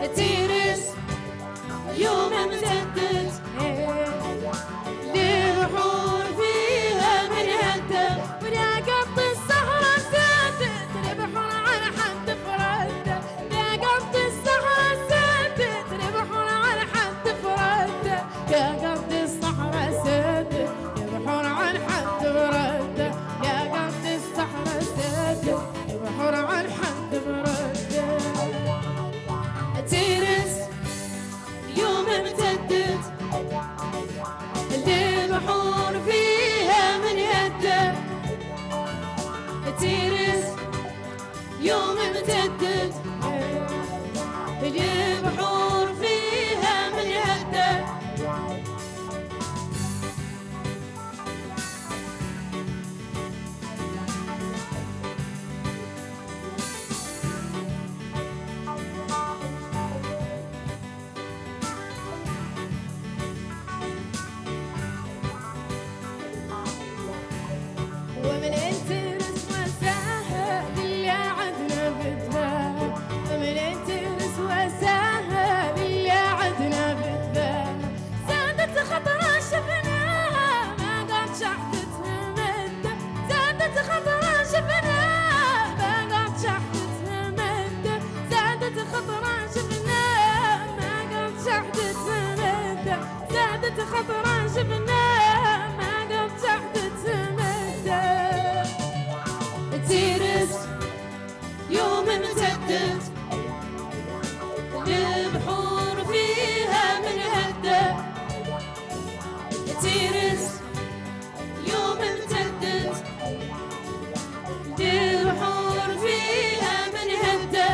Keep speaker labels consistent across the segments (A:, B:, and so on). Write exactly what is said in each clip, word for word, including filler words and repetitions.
A: تيرس يوم امتدت للبحور فيها من هدت ويا قط الصحراء سادت البحر على حد فرده يا قط الصحراء سادت البحر على حد فرده يا قط الصحراء سادت البحر على حد فرده يا قط الصحراء سادت البحر على حد فرده تيرس يوم امتدت البحور فيها من هدة تيرس يوم امتدت البحور فيها من هدة ومن انت رسوة ساهل اللي عدنا بالذات ومن انت رسوة ساهل اللي عدنا بالذات زادت خطرة شفناها ما قد شحتتها مدة زادت خطرة شفناها ما قد شحتتها مدة زادت خطرة شفناها ما قد شحتتها مدة زادت خطرة شفناها ما قد شحتتها مدة تيرس يوم امتدت البحور فيها من هدة تيرس يوم امتدت البحور فيها من هدة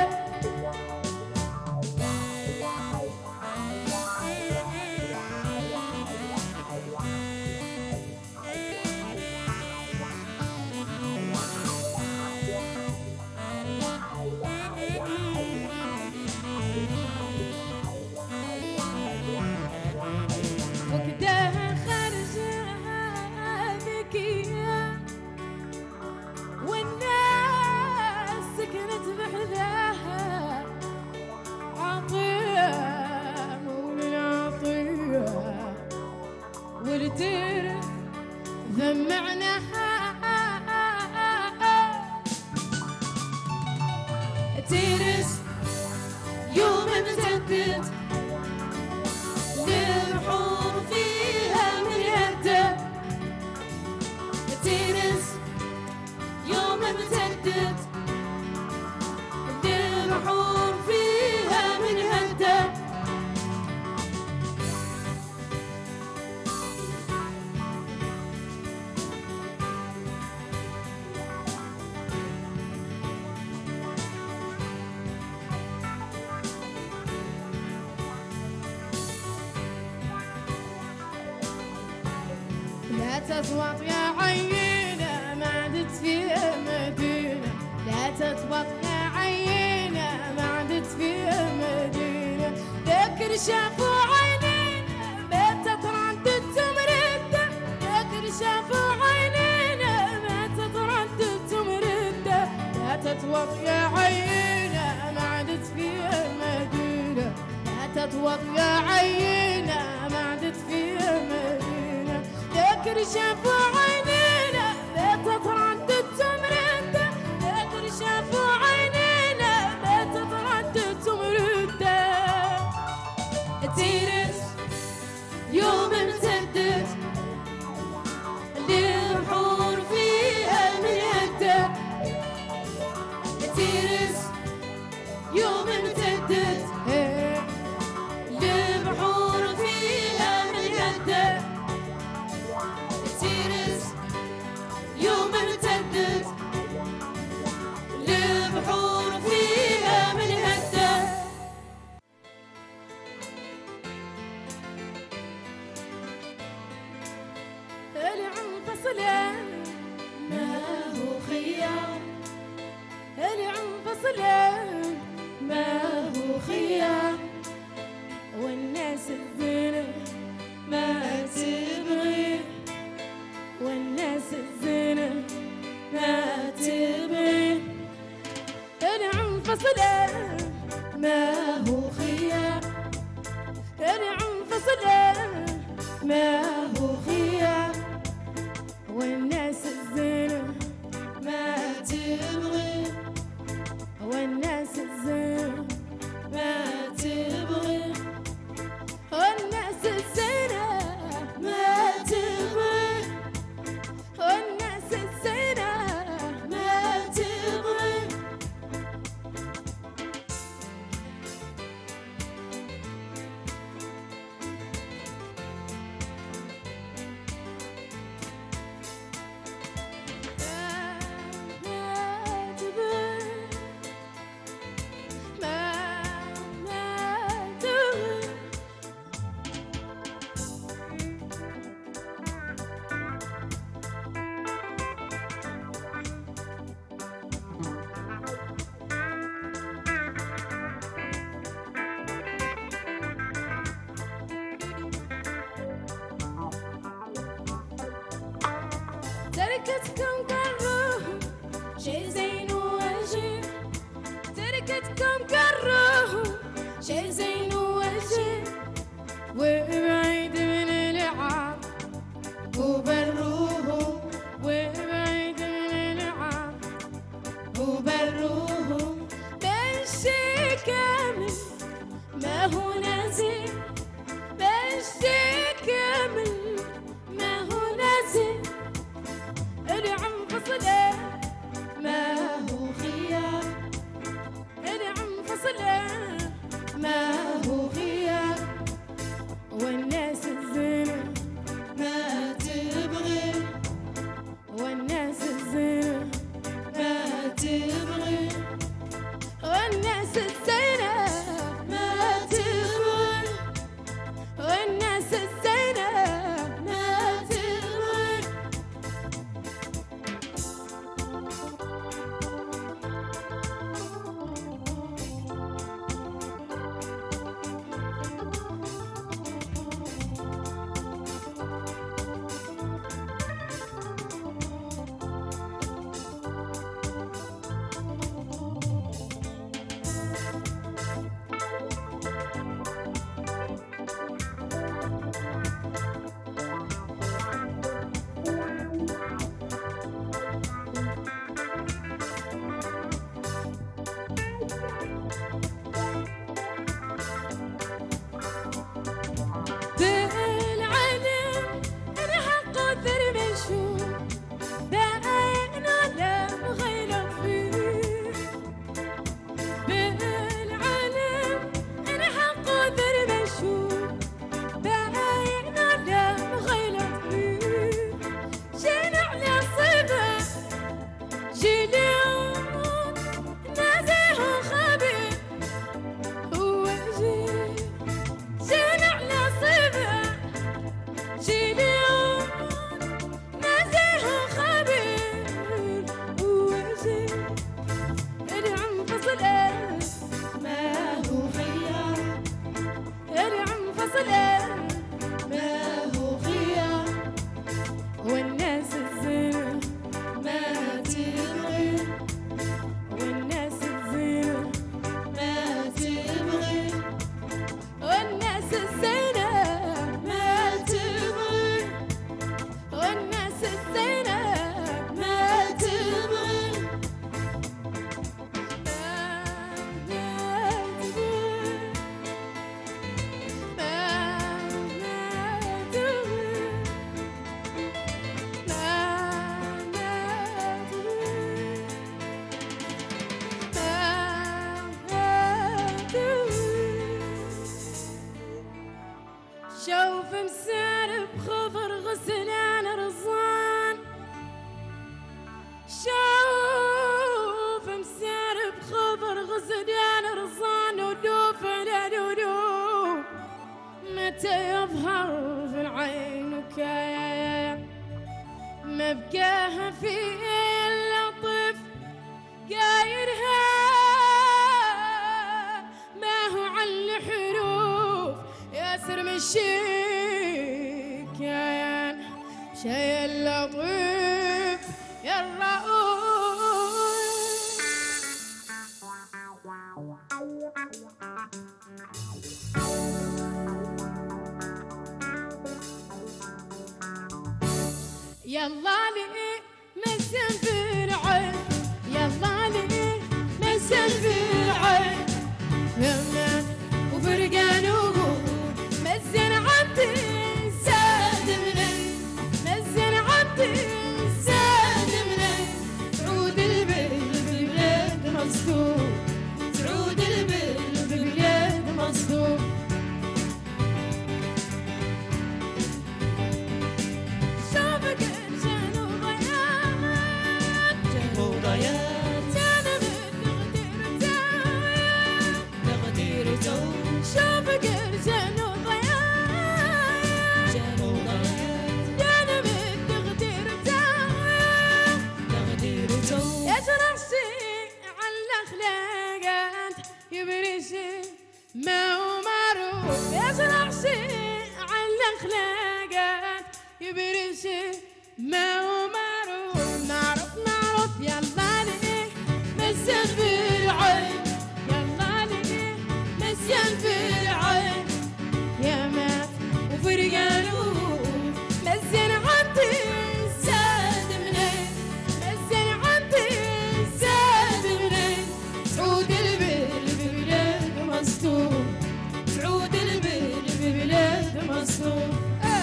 A: وكداها خرجها ذكية والناس سكنت بحذاها عطية مولى العطية والتيرس ذمعناها تيرس يوم امتدت البحور فيها من هدة تيرس يوم امتدت البحور فيها من هدة لا تتوط يا عينة ما عدت في مدينة لا تتوط يا عينة ما عدت في مدينة ذكر شافوا عينينا ما تتردد تمردة ذكر شافوا عينينا ما تتردد تمردة لا تتوط يا عينة ما عدت في مدينة لا تتوط يا عينة ما عدت في مدينة ذكر شافوا عينينا لا تتردد تمردة ذكر شافوا عينينا لا تتردد تمردة تيرس يوم امتدت البحور فيها من هدة تيرس يوم امتدت البحور فيها من هدة تيرس يوم امتدت البحور فيها من هدة العنفصلة ما هو خيار العنفصلة ما هو خيار والناس الزينة ما تبغي والناس الزينة ما تبغي العنفصلة ما هو خيار ما هو خيار والناس الزينة ما تبغي والناس الزينة ما تبغي والناس الزينة ما تبغي والناس الزينة ما تبغي تركتكم كرهوا شي زين وجيه تركتكم كرهوا شي زين وجيه وبعيد من العاب وبروه وبعيد من العاب وبروه بالشي كامل ما هو نازل بالشي كامل ما هو نازل اللي عم فصله ما هو خيار اللي عم فصله ما هو خيار والناس الزينة ما تبغي والناس الزينة ما تبغي والناس الزينة ما تبغي والناس الزينة ما تبغي بالعلم أنا حقدر مشهور باين على مغيلط فيه بالعلم أنا حقدر مشهور باين على مغيلط فيه جين على صبا جيليون نازيه وخبير هو جيل جين على صبا جيليون نازيه وخبير هو جيل اللي عم فصله ما هو خيار اللي عم فصله ما هو خيار والناس الزينة ما تبغي والناس الزينة ما تبغي والناس الزينة ما تبغي والناس الزينة ما تبغي شوف مسار بخضر غسلان رضوان شوف مسار بخضر غسلان رضوان ودوف على دودو متى يظهر في العين وكايا ما بقاها في الا طف قايرها ما هو على الحروف ياسر من الشيكايان شي اللطيف يا الرؤوف يلا لي مسن في العين يلا لي مسن في العين همنا وفرقان وقول مزن عندي زاد مني مزن عندي زاد مني تعود البلد بالبلاد مصدوم تعود البلد بالبلاد مصدوم شوفك جانو ضياط جانو ضياط جانا بالتغدير تاوي تغدير تو شوفك جانو ضياط جانو ضياط جانا بالتغدير تاوي تغدير تو يجرح شي على الاخلاقات يبرشي ما هو معروف يجرح شي على الاخلاقات يبرشي ما هو معروف معروف معروف يلا لي مسيان في العين يلا لي مسيان في العين يا مات وفرقانو مسيان عندي زاد منين مسيان عندي زاد منين تعود البلد ببلاد مصدوم تعود البلد ببلاد مصدوم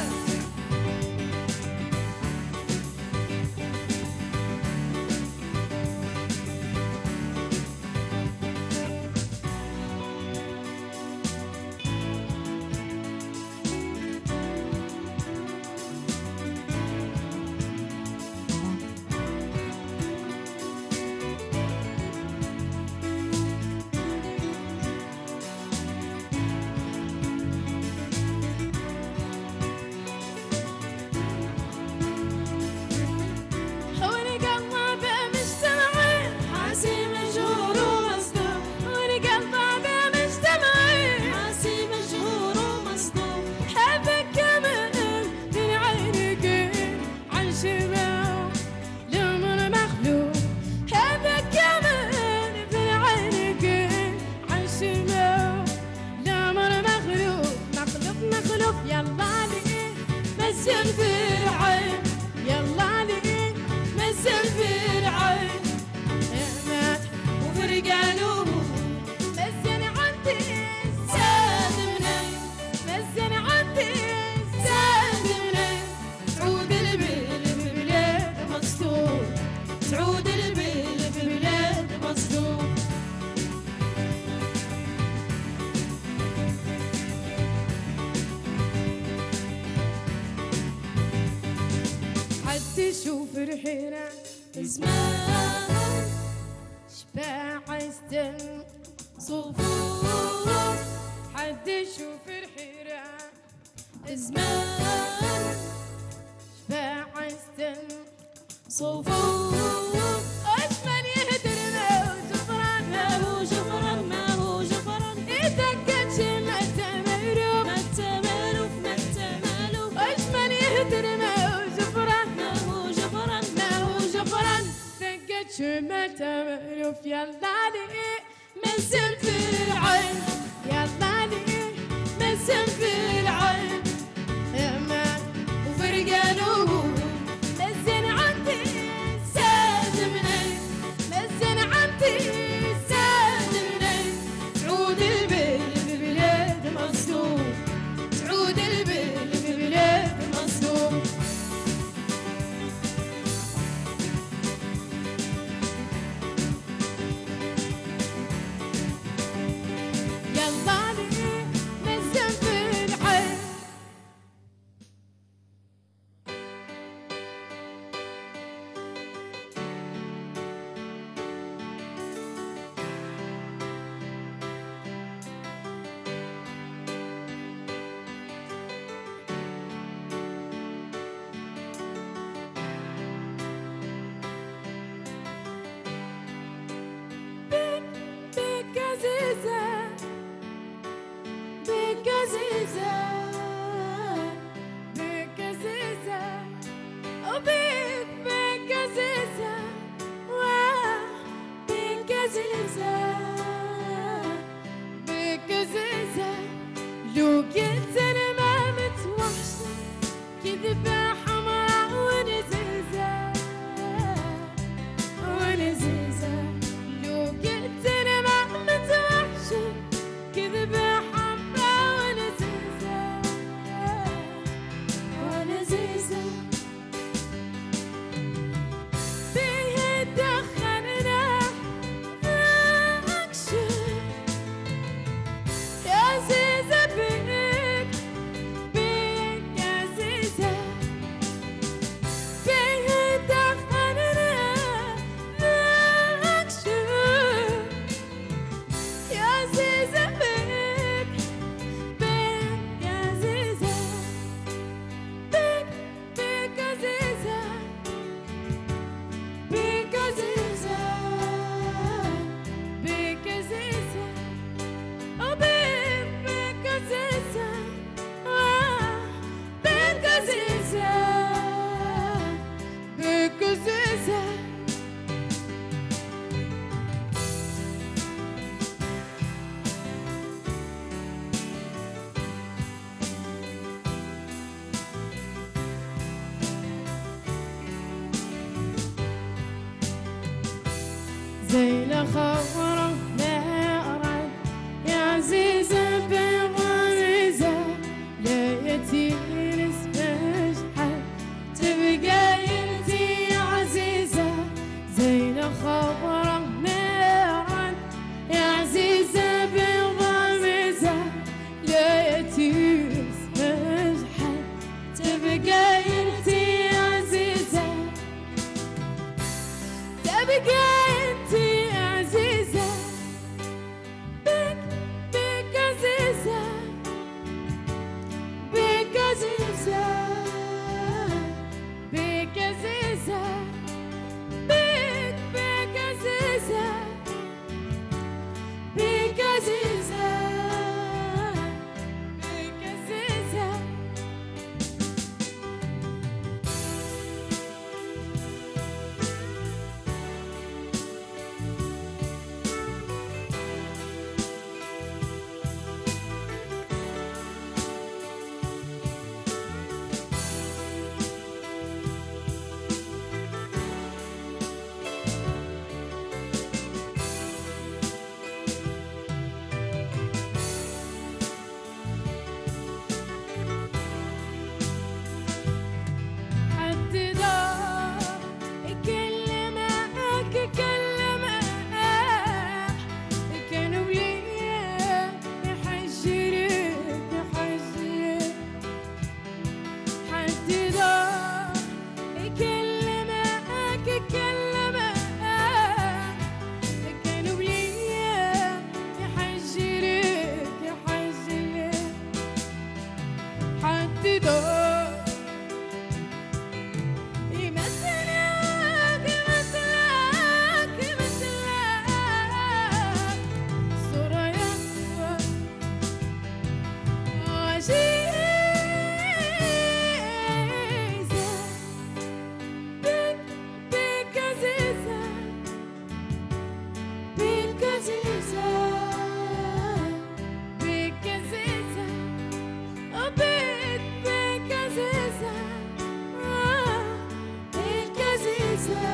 A: مسيان في العين يلا لي مسيان في العين مات وفرقانو مسيان عندي زاد منين مسيان عندي زاد منين تعود البلد ببلاد مصدوم تعود البلد ببلاد مصدوم تشوف الحيرة زمان شباع عزتن صفوف حد يشوف الحيرة زمان شباع عزتن صفوف أجمل يهدر ما هو جبران ما هو جبران ما هو جبران يتكتش ما تملوف ما تملوف ما تملوف أجمل يهدر ما شو ما تملوف يلا لي مسن في العين يلا لي مسن في العين يا مان وفرقانو مسن عندي زاد منين مسن عندي زاد منين تعود البلد ببلاد مصدوم تعود البلد ببلاد مصدوم لو قلت انا ما متوحشة كذبة حمراء ونزلت خضرا نارا يا عزيزة بغمزة لايتي نسمش حد تبقى انتي يا عزيزة زينة خضرا نارا يا عزيزة بغمزة لايتي نسمش حد تبقى انتي يا عزيزة تبقى انتي يا عزيزة بك بك عزيزة بك عزيزة بك عزيزة بك بك عزيزة بك عزيزة بك عزيزة حد دار يكلمك يكلمك كانوا بليا يحجرك يحجرك حد دار يكلمك يكلمك كانوا بليا يحجرك يحجرك حد دار يمثلك يمثلك يمثلك صورة يقوى عزيزة بك بك عزيزة بك عزيزة بك عزيزة بك بك عزيزة بك عزيزة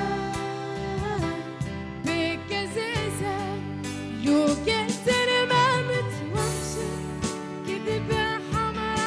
A: بك عزيزة لو كنت انا ما متوحشة كذبة حمرا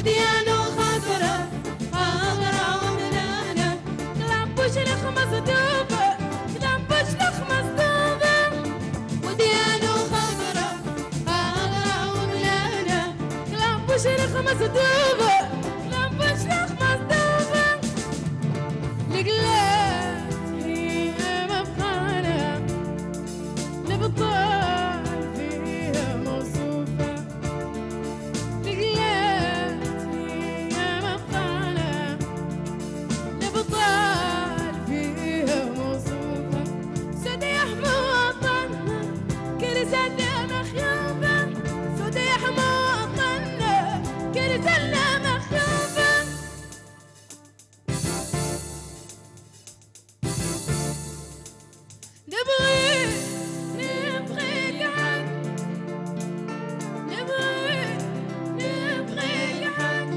A: وديانه خضرة خضرة وملانة كلامبوش لخمس دوبة كلامبوش لخمس دوبة وديانه خضرة خضرة وملانة كلامبوش لخمس دوبة كلامبوش لخمس دوبة لقلات هي مفخانة نبطال فيها موصوفة لقلات هي مفخانة نبطال فيها موصوفة سوديح مواطننا كل سنة مخيوبة سوديح مواطننا كل سنة مخيوبة نبغي نبغيك حق نبغي نبغيك حق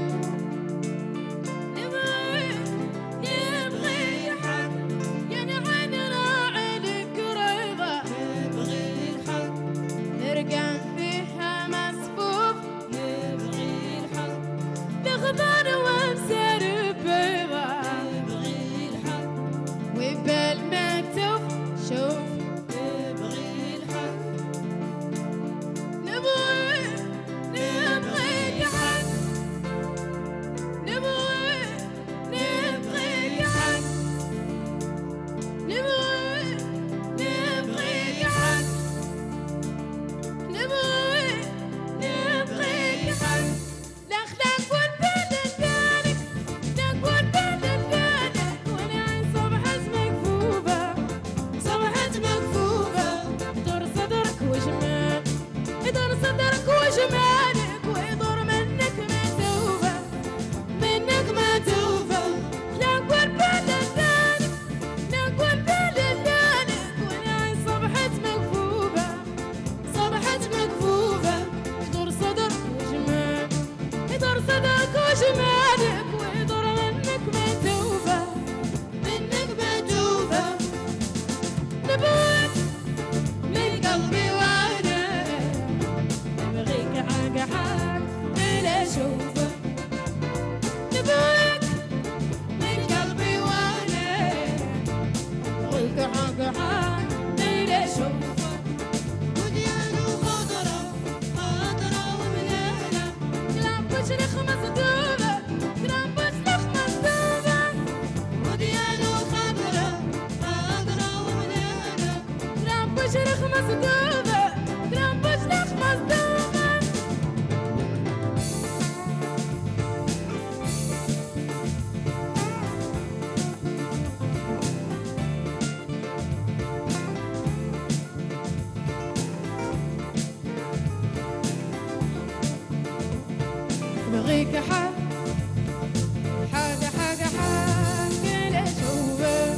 A: نبغي نبغيك حق يا نعين راعي لك رضا نبغي الحق نرقم فيها مسفوف نبغي الحق بغبار وبسر بيضا نبغي الحق وبالمكتوف شوف نبغي الحق نبغي نبغيك حق نبغي نبغيك حق نبغي نبغيك حق نبغي نبغيك حق لا خلاك والبلد دارك لا والبلد دارك وانا عين صبحت مكفوبة صبحت مكفوبة يدور صدرك وجمال يدور صدرك وجمالك ويدور منك ما توبة منك ما توبة لا والبلد دارك لا والبلد دارك وانا عين صبحت مكفوبة صبحت مكفوبة يدور صدرك وجمالك يدور صدرك وجمالك ويدور منك ما توبة منك ما توبة نبغيك من قلبي وانا نبغيك حق حق بلا شوفة نبغيك من قلبي وانا نبغيك حق حق بلا شوفة وديانه خضرة خضرة وملانة كلامبوش لخمس دوبة كلامبوش لخمس دوبة وديانه خضرة خضرة وملانة كلامبوش لخمس دوبة كلامبوش لخمس دوبة نبغيك حق حاجة حاجة حاجة لا شوفة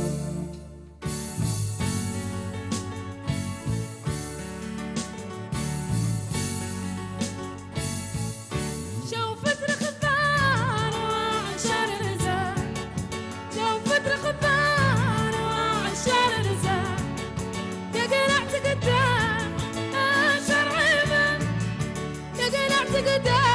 A: شوفت رخبان وعشر رزاق شوفت رخبان وعشر رزاق يا قلعت قدام عشر عيبة يا قلعت قدام